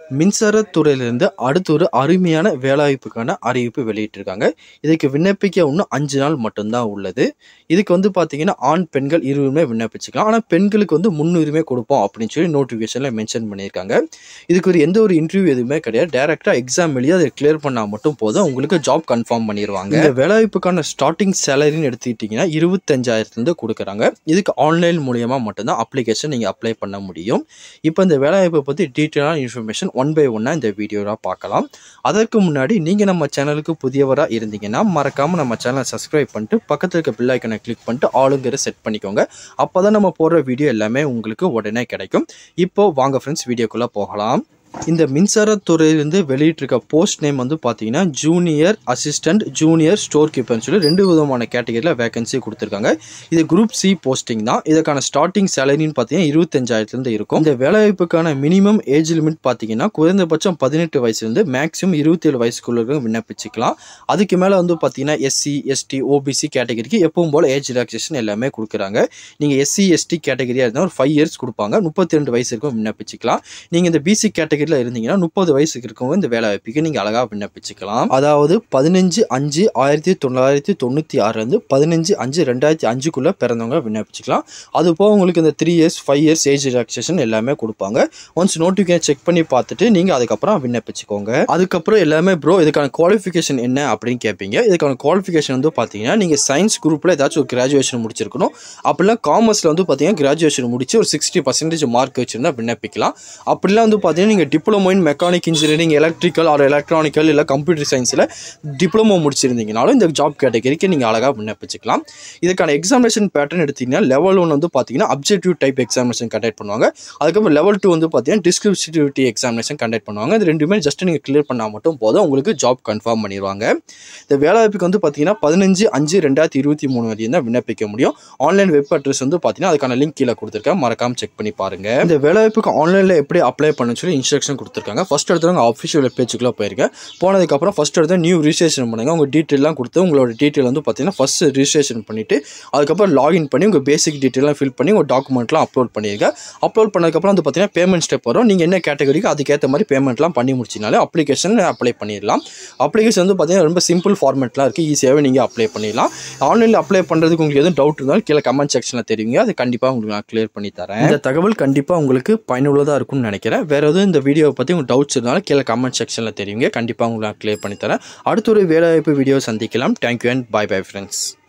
மின்சாரத்துறையிலிருந்து அடுத்த ஒரு அருமையான வேலைவாய்ப்புக்கான அறிவிப்பு வெளியிட்டிருக்காங்க. இதுக்கு விண்ணப்பிக்க இன்னும் 5 நாள் மட்டும்தான் உள்ளது. இதுக்கு வந்து பார்த்தீங்கன்னா, ஆண், பெண்கள் இருவருமே விண்ணப்பிச்சுக்கலாம். ஆனால் பெண்களுக்கு வந்து முன்னுரிமை கொடுப்போம் அப்படின்னு சொல்லி நோட்டிஃபிகேஷனில் மென்ஷன் பண்ணியிருக்காங்க. இதுக்கு எந்த ஒரு இன்டர்வியூ எதுவுமே கிடையாது. டைரெக்டாக எக்ஸாம் எழுதி அதை கிளியர் பண்ணால் மட்டும் போதும், உங்களுக்கு ஜாப் கன்ஃபார்ம் பண்ணிடுவாங்க. இந்த வேலைவாய்ப்புக்கான ஸ்டார்டிங் சேலரின்னு எடுத்துக்கிட்டிங்கன்னா 25,000 கொடுக்குறாங்க. இதுக்கு ஆன்லைன் மூலியமாக மட்டும்தான் அப்ளிகேஷன் நீங்கள் அப்ளை பண்ண முடியும். இப்போ இந்த வேலைவாய்ப்பை பற்றி டீட்டெயிலான இன்ஃபர்மேஷன் ஒன் பை ஒன்னாக இந்த வீடியோவில் பார்க்கலாம். அதற்கு முன்னாடி நீங்கள் நம்ம சேனலுக்கு புதியவராக இருந்தீங்கன்னா மறக்காமல் நம்ம சேனலை சப்ஸ்கிரைப் பண்ணிட்டு பக்கத்தில் இருக்க பெல் ஐக்கனை கிளிக் பண்ணிட்டு ஆளுங்கிற செட் பண்ணிக்கோங்க. அப்போ தான் நம்ம போடுற வீடியோ எல்லாமே உங்களுக்கு உடனே கிடைக்கும். இப்போ வாங்க ஃப்ரெண்ட்ஸ், வீடியோக்குள்ளே போகலாம். இந்த மின்சாரத்துறையிலிருந்து வெளியிட்டிருக்க போஸ்ட் நேம் வந்து பார்த்தீங்கன்னா ஜூனியர் அசிஸ்டன்ட், ஜூனியர் ஸ்டோர் கீப்பர்னு சொல்லி 2 விதமான கேட்டகரியில் வேகன்சி கொடுத்துருக்காங்க. இது குரூப் சி போஸ்டிங் தான். இதுக்கான ஸ்டார்டிங் சேலரின்னு பார்த்தீங்கன்னா 25,000 இருக்கும். இந்த வேலைவாய்ப்புக்கான மினிமம் ஏஜ் லிமிட் பார்த்தீங்கன்னா குறைந்தபட்சம் 18 வயசுலேருந்து மேக்ஸிமம் 27 வயசுக்குள்ள விண்ணப்பிச்சுக்கலாம். அதுக்கு மேலே வந்து பார்த்தீங்கன்னா எஸ்சி, எஸ்டி, ஓபிசி கேட்டகரிக்கு எப்பவும் போல் ஏஜ் ரிலாக்ஸேஷன் எல்லாமே கொடுக்குறாங்க. நீங்கள் எஸ்சி, எஸ்டி கேட்டகரியாக இருந்தால் ஒரு 5 இயர்ஸ் கொடுப்பாங்க. 32 வயசு இருக்கும் விண்ணப்பிச்சுக்கலாம். நீங்கள் இந்த பிசி கேட்டகரி இருந்தீங்கன்னா 30 வயசுக்கு இருக்கவங்க இந்த வேலை வாய்ப்புக்கு நீங்க அழகா விண்ணப்பிச்சுக்கலாம். அதாவது 15/5/1996 15/5/2005 பிறந்தவங்க விண்ணப்பிச்சுக்கலாம். அது போக உங்களுக்கு இந்த 3 இயர்ஸ் 5 இயர்ஸ் ஏஜ் ரிலாக்ஸேஷன் எல்லாமே கொடுப்பாங்க. ஒன்ஸ் நோட்டிஃபிகேஷன் செக் பண்ணி பார்த்துட்டு நீங்க அதுக்கப்புறம் விண்ணப்பிச்சுக்கோங்க. அதுக்கப்புறம் எல்லாமே ப்ரோ இதுக்கான குவாலிஃபிகேஷன் என்ன அப்படின்னு கேட்பீங்க. இதுக்கான குவாலிஃபிகேஷன் வந்து பார்த்தீங்கன்னா நீங்க சயின்ஸ் குரூப்ல ஏதாச்சும் ஒரு கிராஜுவேஷன் முடிச்சிருக்கணும். அப்படிலாம் காமர்ஸ்ல வந்து பார்த்தீங்கன்னா கிராஜுவேஷன் முடிச்சு ஒரு 60% மார்க் வச்சிருந்தா விண்ணப்பிக்கலாம். அப்படிலாம் வந்து பார்த்தீங்கன்னா நீங்க diploma in mechanic engineering, electrical or electronical இல்லை கம்ப்யூட்டர் சயின்ஸில் டிப்ளமோ முடிச்சிருந்தீங்கனாலும் இந்த ஜாப் கேட்டகரிக்கு நீங்கள் அழகாக விண்ணப்பிச்சுக்கலாம். இதுக்கான எக்ஸாமினேஷன் பேட்டர்ன் எடுத்தீங்கன்னா லெவல் 1 வந்து பார்த்தீங்கன்னா அப்ஜெக்டிவ் டைப் எக்ஸாமினேஷன் கண்டக்ட் பண்ணுவாங்க. அதுக்கப்புறம் லெவல் 2 வந்து பார்த்தீங்கன்னா டிஸ்கிரிப்டிவிட்டி எக்ஸாமினேஷன் கண்டக்ட் பண்ணுவாங்க. இது ரெண்டுமே ஜஸ்ட் நீங்கள் கிளியர் பண்ணால் மட்டும் போதும், உங்களுக்கு ஜாப் கன்ஃபார்ம் பண்ணிடுவாங்க. இந்த வேலைவாய்ப்புக்கு வந்து பார்த்தீங்கன்னா 15/5/2023 வரையும் தான் விண்ணப்பிக்க முடியும். ஆன்லைன் வெப் அட்ரஸ் வந்து பார்த்தீங்கன்னா அதுக்கான லிங்க் கீழே கொடுத்துருக்கேன், மறக்காம செக் பண்ணி பாருங்க. இந்த வேலைவாய்ப்புக்கு ஆன்லைனில் எப்படி அப்ளை பண்ண சொல்லி இன்ஸ்ட்ரக்ஷன் கொடுத்துருக்காங்க. ஃபர்ஸ்ட் எடுத்தவங்க ஆஃபிஷியல் பேஜுக்குள்ளே போயிருக்கேன். போனதுக்கப்புறம் ஃபர்ஸ்ட் எடுத்து நியூ ரிஜிஸ்ட்ரேஷன் பண்ணுங்கள். உங்கள் டீட்டெயிலாம் கொடுத்து உங்களோட டீட்டெயில் வந்து பார்த்தீங்கன்னா ஃபர்ஸ்ட் ரிஜிஸ்ட்ரேஷன் பண்ணிவிட்டு அதுக்கப்புறம் லாகின் பண்ணி உங்கள் பேசிக் டீட்டெயிலாம் ஃபில் பண்ணி உங்கள் டாக்குமெண்ட்லாம் அப்லோட் பண்ணியிருங்க. அப்லோட் பண்ணதுக்கப்புறம் வந்து பார்த்தீங்கன்னா பேமெண்ட் ஸ்டெப் வரும். நீங்கள் என்ன கேட்டகரிக்கு அதுக்கேற்ற மாதிரி பேமெண்ட்லாம் பண்ணி முடிச்சினாலே அப்ளிகேஷன் அப்ளை பண்ணிடலாம். அப்ளிகேஷன் வந்து பார்த்தீங்கன்னா ரொம்ப சிம்பிள் ஃபார்மேட்லாம் இருக்குது, ஈஸியாகவே நீங்கள் அப்ளை பண்ணிடலாம். ஆன்லைனில் அப்ளை பண்ணுறதுக்கு உங்களுக்கு எதுவும் டவுட் இருந்தாலும் கீழே கமெண்ட் செக்ஷனில் தெரிவிங்க, அது கண்டிப்பாக உங்களுக்கு நான் கிளியர் பண்ணி தரேன். இந்த தகவல் கண்டிப்பாக உங்களுக்கு பயனுள்ளதாக இருக்கும்னு நினைக்கிறேன். வேறு எதுவும் இந்த வீடியோவை பற்றி உங்களுக்கு டவுட்ஸ் இருந்தாலும் கீழே கமெண்ட் செக்ஷனில் தெரியுங்க, கண்டிப்பாக உங்களுக்கு நான் கிளியர் பண்ணி தரேன். அடுத்த ஒரு வேலைவாய்ப்பு வீடியோ சந்திக்கலாம். Thank you and bye bye friends.